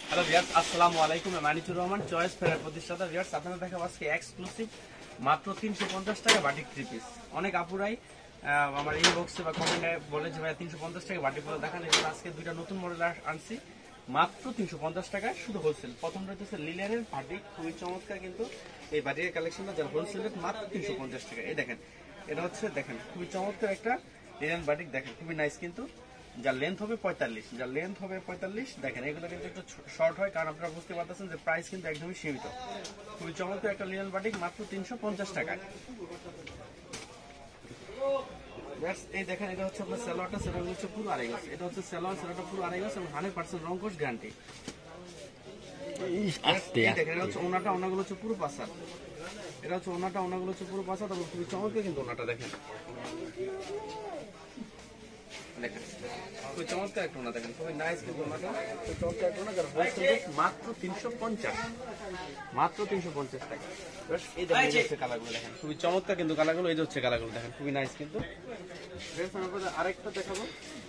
Hello viewers, আসসালামু আলাইকুম। আমি মানিকুর রহমান, চয়েস ফেয়ারের প্রতিষ্ঠাতা। ভিউয়ার্স, আপনারা দেখাবো আজকে এক্সক্লুসিভ মাত্র 350 টাকা বাটিক থ্রি পিস। অনেক আপুরাই আমার ইনবক্সে বা কমেন্টে বলে যে ভাই 350 টাকা বাটিক পরে দেখান। এজন্য আজকে দুইটা নতুন মডেল আনছি মাত্র 350 টাকায়, শুধু হোলসেল। প্রথমটা হচ্ছে লিলেনের বাটিক, খুবই চমৎকার কিন্তু এই বাটিকের কালেকশনটা যার হোলসেল রেট মাত্র 350 টাকা। এই দেখেন, এটা হচ্ছে দেখেন খুবই চমৎকার একটা লিলেন বাটিক, দেখেন খুবই নাইস কিন্তু। যার লেন্থ হবে 45, দেখেন এগুলো কিন্তু একটু শর্ট হয়, কারণ আপনারা বুঝতে পারতেছেন যে প্রাইস কিন্তু একদমই সীমিত। খুবই চমৎকার একটা লিনেন বাটিক মাত্র 350 টাকায়। এই দেখেন, এটা হচ্ছে আপনার সালোয়ারটা, সেটা হচ্ছে পুরো আড়াই গজ। এটা হচ্ছে সালোয়ার, সেটা পুরো আড়াই গজ এবং 100% রংকশ গ্যারান্টি। দেখেন, এটা হচ্ছে ওনাটা, ওনাগুলো হচ্ছে পুরো পাসার। এটা হচ্ছে ওনাটা, ওনাগুলো হচ্ছে পুরো পাসার। তবে খুবই চমৎকার কিন্তু ওনাটা দেখেন, দেখেন খুবই চমৎকার একটা ওনা, দেখেন খুবই নাইস কিন্তু ওনাটা, খুবই চমৎকার একটা ওনা। যার হোলসেল রেট মাত্র 350 টাকা। এই দেখেন, এই হচ্ছে কালারগুলো, দেখেন খুবই চমৎকার কিন্তু কালারগুলো। এই যে হচ্ছে কালারগুলো, দেখেন খুবই নাইস কিন্তু। আরেকটা দেখাবো,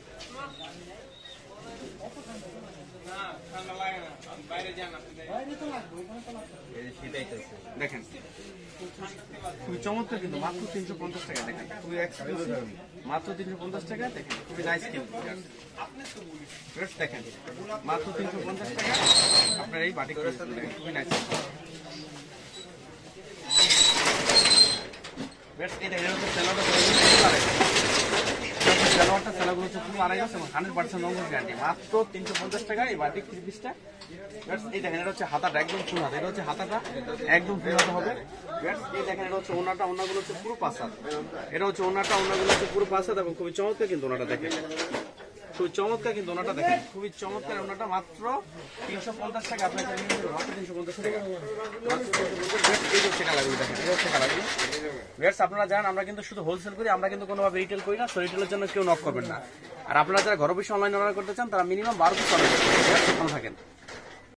দেখেন খুবই চমৎকার কিন্তু মাত্র 350 টাকা। দেখেন খুবই এক্সক্লুসিভ, মাত্র 350 টাকা। দেখেন খুবই নাইস কিন্তু, দেখেন মাত্র 350 টাকা আপনার এই বাটিক খুবই নাইস। সালোয়ারটা সেলাগুলো হচ্ছে পুরো আড়াই গজ এবং 100% রংকশ গ্যারান্টি। মাত্র 350 টাকা এই বাটিক থ্রি পিসটা। এই দেখেন, এটা হচ্ছে হাতাটা একদম ফুল হাতা, এটা হচ্ছে হাতাটা একদম ফুল হাতা হবে। এই দেখেন, এটা হচ্ছে ওনাটা, ওনাগুলো হচ্ছে পুরো পাঁচ হাত। এটা হচ্ছে ওনাটা, ওনাগুলো হচ্ছে পুরো পাঁচ হাত এবং খুবই চমৎকার কিন্তু ওনাটা দেখেন, খুবই চমৎকার কিন্তু ওনাটা দেখেন, খুবই চমৎকার ওনাটা। মাত্র 350 টাকা আপনার মাত্র 350 টাকা। এই হচ্ছে কালারগুলো, দেখেন এই হচ্ছে কালারগুলো। আপনারা জানেন আমরা কিন্তু শুধু হোলসেল করি, আমরা কিন্তু কোনোভাবে রিটেল করি না। সো রিটেলের জন্য কেউ নক করবেন না। আর আপনারা যারা ঘরে বসে অনলাইন অর্ডার করতে চান তারা মিনিমাম 12 পিস অর্ডার করবেন। ভালো থাকেন।